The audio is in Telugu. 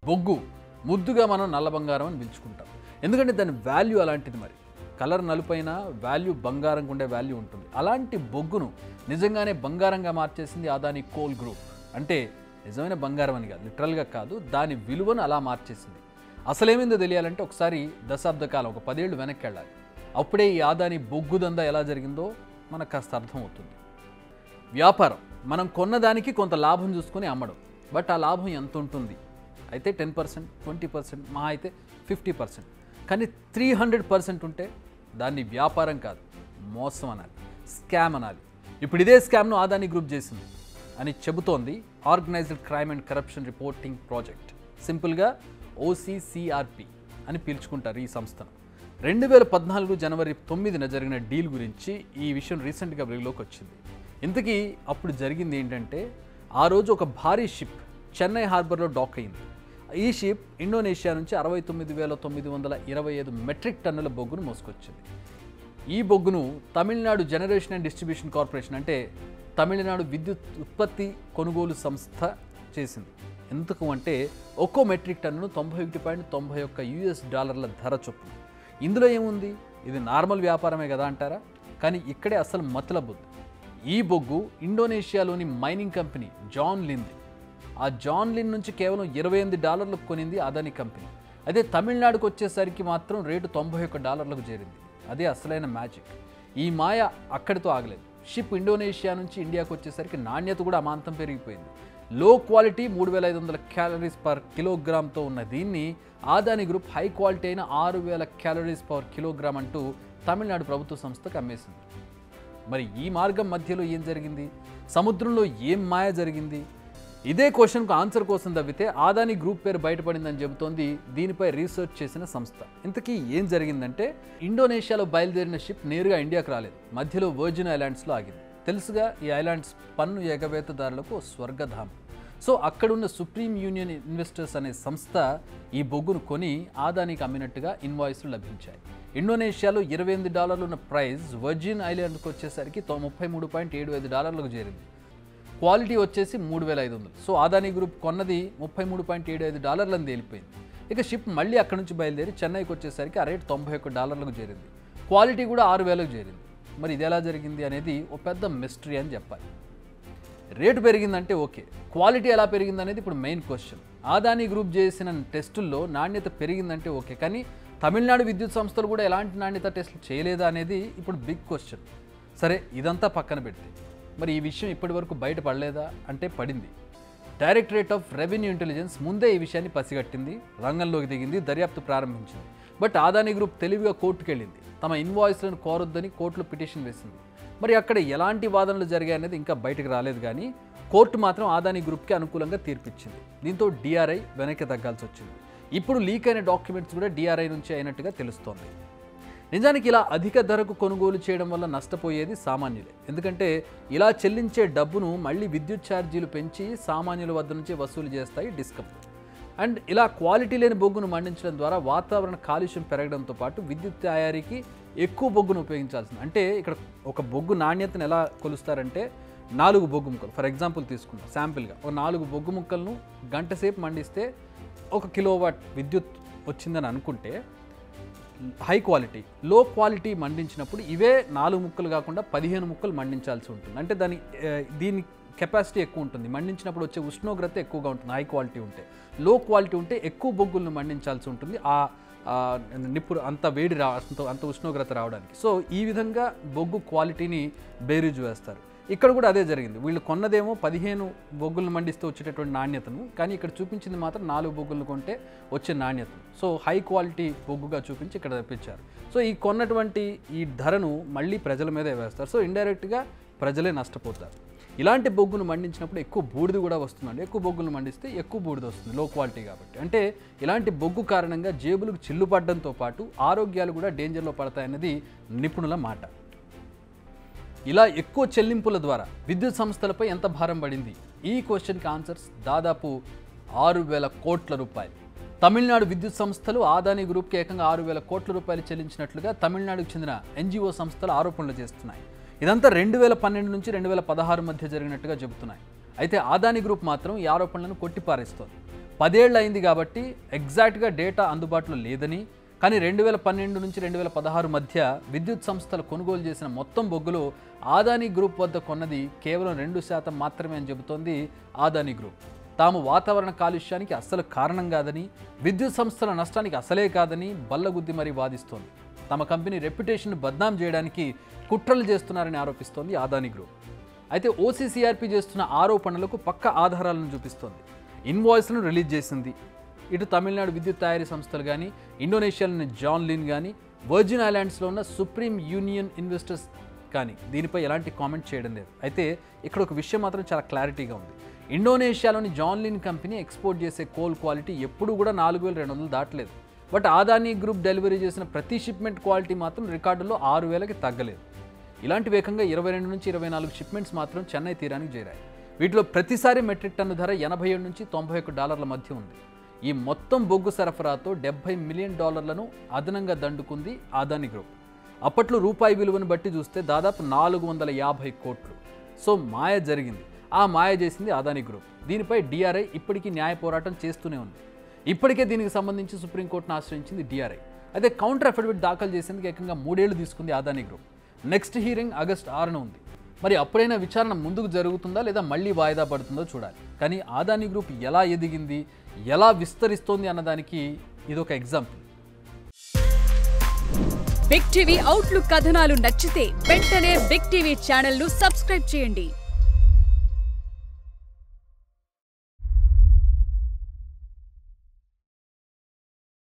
బొగ్గు ముద్దుగా మనం నల్ల బంగారం అని పిలుచుకుంటాం. ఎందుకంటే దాని వాల్యూ అలాంటిది. మరి కలర్ నలుపైన వాల్యూ బంగారంగా ఉండే వాల్యూ ఉంటుంది. అలాంటి బొగ్గును నిజంగానే బంగారంగా మార్చేసింది అదానీ కోల్ గ్రూప్. అంటే నిజమైన బంగారం అని కాదు, లిటరల్గా కాదు, దాని విలువను అలా మార్చేసింది. అసలేమైందో తెలియాలంటే ఒకసారి దశాబ్ద కాలం, ఒక 10 ఏళ్ళు వెనక్కి వెళ్ళాలి. అప్పుడే ఈ అదానీ బొగ్గు దందా ఎలా జరిగిందో మనకు కాస్త అర్థమవుతుంది. వ్యాపారం, మనం కొన్నదానికి కొంత లాభం చూసుకొని అమ్మడం. బట్ ఆ లాభం ఎంత ఉంటుంది? అయితే 10%, 20%, మా అయితే 50%. కానీ 300% ఉంటే దాన్ని వ్యాపారం కాదు, మోసం అనాలి, స్కామ్ అనాలి. ఇప్పుడు ఇదే స్కామ్ను అదానీ గ్రూప్ చేసింది అని చెబుతోంది organised crime and corruption reporting project. సింపుల్గా OCCRP అని పిలుచుకుంటారు ఈ సంస్థను. 2014 జనవరి 9న జరిగిన డీల్ గురించి ఈ విషయం రీసెంట్గా వెలుగులోకి వచ్చింది. ఇంతకీ అప్పుడు జరిగింది ఏంటంటే, ఆ రోజు ఒక భారీ షిప్ చెన్నై హార్బర్లో డాక్ అయింది. ఈ షిప్ ఇండోనేషియా నుంచి 69,925 మెట్రిక్ టన్నుల బొగ్గును మోసుకొచ్చింది. ఈ బొగ్గును Tamil Nadu generation and distribution corporation, అంటే తమిళనాడు విద్యుత్ ఉత్పత్తి కొనుగోలు సంస్థ చేసింది. ఎందుకు అంటే ఒక్కో మెట్రిక్ టన్నును $91.91 ధర చొప్పున. ఇందులో ఏముంది? ఇది నార్మల్ వ్యాపారమే కదా అంటారా? కానీ ఇక్కడే అసలు మతలబు. ఈ బొగ్గు ఇండోనేషియాలోని మైనింగ్ కంపెనీ జాన్ లిన్, ఆ జాన్ లిన్ నుంచి కేవలం $28 కొనింది అదానీ కంపెనీ. అదే తమిళనాడుకు వచ్చేసరికి మాత్రం రేటు $91 చేరింది. అదే అసలైన మ్యాజిక్. ఈ మాయ అక్కడితో ఆగలేదు. షిప్ ఇండోనేషియా నుంచి ఇండియాకు వచ్చేసరికి నాణ్యత కూడా అమాంతం పెరిగిపోయింది. లో క్వాలిటీ 3500 క్యాలరీస్ పర్ కిలోగ్రామ్తో ఉన్న దీన్ని అదానీ గ్రూప్ హై క్వాలిటీ అయిన 6000 క్యాలరీస్ పర్ కిలోగ్రామ్ అంటూ తమిళనాడు ప్రభుత్వ సంస్థకు అమ్మేసింది. మరి ఈ మార్గం మధ్యలో ఏం జరిగింది? సముద్రంలో ఏం మాయ జరిగింది? ఇదే క్వశ్చన్కు ఆన్సర్ కోసం తవ్వితే అదానీ గ్రూప్ పేరు బయటపడిందని చెబుతోంది దీనిపై రీసెర్చ్ చేసిన సంస్థ. ఇంతకీ ఏం జరిగిందంటే, ఇండోనేషియాలో బయలుదేరిన షిప్ నేరుగా ఇండియాకు రాలేదు. మధ్యలో వర్జిన్ ఐలాండ్స్లో ఆగింది. తెలుసుగా, ఈ ఐలాండ్స్ పన్ను ఎగవేతదారులకు స్వర్గధామం. సో అక్కడున్న సుప్రీం యూనియన్ ఇన్వెస్టర్స్ అనే సంస్థ ఈ బొగ్గును కొని అదానీకి అమ్మినట్టుగా ఇన్వాయిస్లు లభించాయి. ఇండోనేషియాలో $28 ఉన్న ప్రైస్ వర్జిన్ ఐలాండ్కి వచ్చేసరికి $33.75 చేరింది. క్వాలిటీ వచ్చేసి 3500. సో అదానీ గ్రూప్ కొన్నది $33.75 అని తేలిపోయింది. ఇక షిప్ మళ్ళీ అక్కడి నుంచి బయలుదేరి చెన్నైకి వచ్చేసరికి ఆ రేటు $91 చేరింది. క్వాలిటీ కూడా 6000 చేరింది. మరి ఇది ఎలా జరిగింది అనేది ఓ పెద్ద మిస్టరీ అని చెప్పాలి. రేటు పెరిగిందంటే ఓకే, క్వాలిటీ ఎలా పెరిగింది అనేది ఇప్పుడు మెయిన్ క్వశ్చన్. అదానీ గ్రూప్ చేసిన టెస్టుల్లో నాణ్యత పెరిగిందంటే ఓకే, కానీ తమిళనాడు విద్యుత్ సంస్థలు కూడా ఎలాంటి నాణ్యత టెస్టులు చేయలేదా అనేది ఇప్పుడు బిగ్ క్వశ్చన్. సరే, ఇదంతా పక్కన పెడితే మరి ఈ విషయం ఇప్పటి వరకు బయటపడలేదా అంటే పడింది. డైరెక్టరేట్ ఆఫ్ రెవెన్యూ ఇంటెలిజెన్స్ ముందే ఈ విషయాన్ని పసిగట్టింది, రంగంలోకి దిగింది, దర్యాప్తు ప్రారంభించింది. బట్ అదానీ గ్రూప్ తెలివిగా కోర్టుకు వెళ్ళింది. తమ ఇన్వాయిస్లను కోరొద్దని కోర్టులో పిటిషన్ వేసింది. మరి అక్కడ ఎలాంటి వాదనలు జరిగాయనేది ఇంకా బయటకు రాలేదు. కానీ కోర్టు మాత్రం అదానీ గ్రూప్కి అనుకూలంగా తీర్పిచ్చింది. దీంతో DRI వెనక్కి తగ్గాల్సి వచ్చింది. ఇప్పుడు లీక్ అయిన డాక్యుమెంట్స్ కూడా DRI నుంచి అయినట్టుగా తెలుస్తోంది. నిజానికి ఇలా అధిక ధరకు కొనుగోలు చేయడం వల్ల నష్టపోయేది సామాన్యులే. ఎందుకంటే ఇలా చెల్లించే డబ్బును మళ్ళీ విద్యుత్ ఛార్జీలు పెంచి సామాన్యుల వద్ద నుంచి వసూలు చేస్తాయి డిస్కమ్. అండ్ ఇలా క్వాలిటీ లేని బొగ్గును మండించడం ద్వారా వాతావరణ కాలుష్యం పెరగడంతో పాటు విద్యుత్ తయారీకి ఎక్కువ బొగ్గును ఉపయోగించాల్సింది. అంటే ఇక్కడ ఒక బొగ్గు నాణ్యతను ఎలా కొలుస్తారంటే, 4 బొగ్గు ముక్కలు ఫర్ ఎగ్జాంపుల్ తీసుకుంటాం శాంపిల్గా. ఒక 4 బొగ్గు ముక్కలను గంట సేపు మండిస్తే 1 కిలోవాట్ విద్యుత్ వచ్చిందని అనుకుంటే, హై క్వాలిటీ లో క్వాలిటీ మండించినప్పుడు ఇవే 4 ముక్కలు కాకుండా 15 ముక్కలు మండించాల్సి ఉంటుంది. అంటే దీని కెపాసిటీ ఎక్కువ ఉంటుంది, మండించినప్పుడు వచ్చే ఉష్ణోగ్రత ఎక్కువగా ఉంటుంది. హై క్వాలిటీ ఉంటే, లో క్వాలిటీ ఉంటే ఎక్కువ బొగ్గులను మండించాల్సి ఉంటుంది ఆ నిప్పురు అంత వేడి అంత ఉష్ణోగ్రత రావడానికి. సో ఈ విధంగా బొగ్గు క్వాలిటీని బేరీజు వేస్తారు. ఇక్కడ కూడా అదే జరిగింది. వీళ్ళు కొన్నదేమో 15 బొగ్గులను మండిస్తే వచ్చేటటువంటి నాణ్యతను, కానీ ఇక్కడ చూపించింది మాత్రం 4 బొగ్గులను కొంటే వచ్చే నాణ్యతను. సో హై క్వాలిటీ బొగ్గుగా చూపించి ఇక్కడ తెప్పించారు. సో ఈ కొన్నటువంటి ఈ ధరను మళ్ళీ ప్రజల మీదే వేస్తారు. సో ఇండైరెక్ట్గా ప్రజలే నష్టపోతారు. ఇలాంటి బొగ్గును మండించినప్పుడు ఎక్కువ బూడిద కూడా వస్తుందండి. ఎక్కువ బొగ్గును మండిస్తే ఎక్కువ బూడిద వస్తుంది, లో క్వాలిటీ కాబట్టి. అంటే ఇలాంటి బొగ్గు కారణంగా జేబులకు చిల్లు పడడంతో పాటు ఆరోగ్యాలు కూడా డేంజర్లో పడతాయన్నది నిపుణుల మాట. ఇలా ఎక్కువ చెల్లింపుల ద్వారా విద్యుత్ సంస్థలపై ఎంత భారం పడింది? ఈ క్వశ్చన్కి ఆన్సర్స్ దాదాపు 6000 కోట్ల రూపాయలు. తమిళనాడు విద్యుత్ సంస్థలు అదానీ గ్రూప్కి ఏకంగా 6000 కోట్ల రూపాయలు చెల్లించినట్లుగా తమిళనాడుకు చెందిన NGO సంస్థలు ఆరోపణలు చేస్తున్నాయి. ఇదంతా 2012 నుంచి 2016 మధ్య జరిగినట్టుగా చెబుతున్నాయి. అయితే అదానీ గ్రూప్ మాత్రం ఈ ఆరోపణలను కొట్టిపారేస్తోంది. 10 ఏళ్ళు అయింది కాబట్టి ఎగ్జాక్ట్గా డేటా అందుబాటులో లేదని, కానీ 2012 నుంచి 2016 మధ్య విద్యుత్ సంస్థలు కొనుగోలు చేసిన మొత్తం బొగ్గులో ఆదానీ గ్రూప్ వద్ద కొన్నది కేవలం 2% మాత్రమే అని చెబుతోంది ఆదానీ గ్రూప్. తాము వాతావరణ కాలుష్యానికి అస్సలు కారణం కాదని, విద్యుత్ సంస్థల నష్టానికి అసలే కాదని బల్లగుద్ది మరీ వాదిస్తోంది. తమ కంపెనీ రెప్యుటేషన్ బద్నాం చేయడానికి కుట్రలు చేస్తున్నారని ఆరోపిస్తోంది ఆదానీ గ్రూప్. అయితే ఓసీసీఆర్పీ చేస్తున్న ఆరోపణలకు పక్క ఆధారాలను చూపిస్తోంది. ఇన్వాయిస్లను రిలీజ్ చేసింది. ఇటు తమిళనాడు విద్యుత్ తయారీ సంస్థలు కానీ, ఇండోనేషియాలోని జాన్ లిన్ కానీ, వర్జిన్ ఐలాండ్స్లో ఉన్న సుప్రీం యూనియన్ ఇన్వెస్టర్స్ కానీ దీనిపై ఎలాంటి కామెంట్ చేయడం లేదు. అయితే ఇక్కడ ఒక విషయం మాత్రం చాలా క్లారిటీగా ఉంది. ఇండోనేషియాలోని జాన్ లిన్ కంపెనీ ఎక్స్పోర్ట్ చేసే కోల్ క్వాలిటీ ఎప్పుడు కూడా 4200 దాటలేదు. బట్ ఆదానీ గ్రూప్ డెలివరీ చేసిన ప్రతి షిప్మెంట్ క్వాలిటీ మాత్రం రికార్డులో 6000కి తగ్గలేదు. ఇలాంటి వేగంగా 22 నుంచి 24 షిప్మెంట్స్ మాత్రం చెన్నై తీరానికి చేరాయి. వీటిలో ప్రతిసారి మెట్రిక్ టన్ను ధర $87 నుంచి $91 మధ్య ఉంది. ఈ మొత్తం బొగ్గు సరఫరాతో $70 మిలియన్ అదనంగా దండుకుంది ఆదానీ గ్రూప్. అప్పట్లో రూపాయి విలువను బట్టి చూస్తే దాదాపు 450 కోట్లు. సో మాయ జరిగింది. ఆ మాయ చేసింది ఆదానీ గ్రూప్. దీనిపై డిఆర్ఐ ఇప్పటికీ న్యాయ పోరాటం చేస్తూనే ఉంది. ఇప్పటికే దీనికి సంబంధించి సుప్రీంకోర్టును ఆశ్రయించింది డిఆర్ఐ. అయితే కౌంటర్ అఫిడవిట్ దాఖలు చేసేందుకు ఏకంగా 3 ఏళ్లు తీసుకుంది Adani group. Next hearing August 6న ఉంది. మరి అప్పుడైనా విచారణ ముందుకు జరుగుతుందా లేదా మళ్ళీ వాయిదా పడుతుందో చూడాలి. కానీ ఆదానీ గ్రూప్ ఎలా ఎదిగింది, ఎలా విస్తరిస్తోంది అన్నదానికి ఇదొక ఎగ్జాంపుల్. బిగ్ టీవీ అవుట్లుక్ కథనాలు నచ్చితే వెంటనే బిగ్ టీవీ ఛానల్ ను సబ్స్క్రైబ్ చేయండి.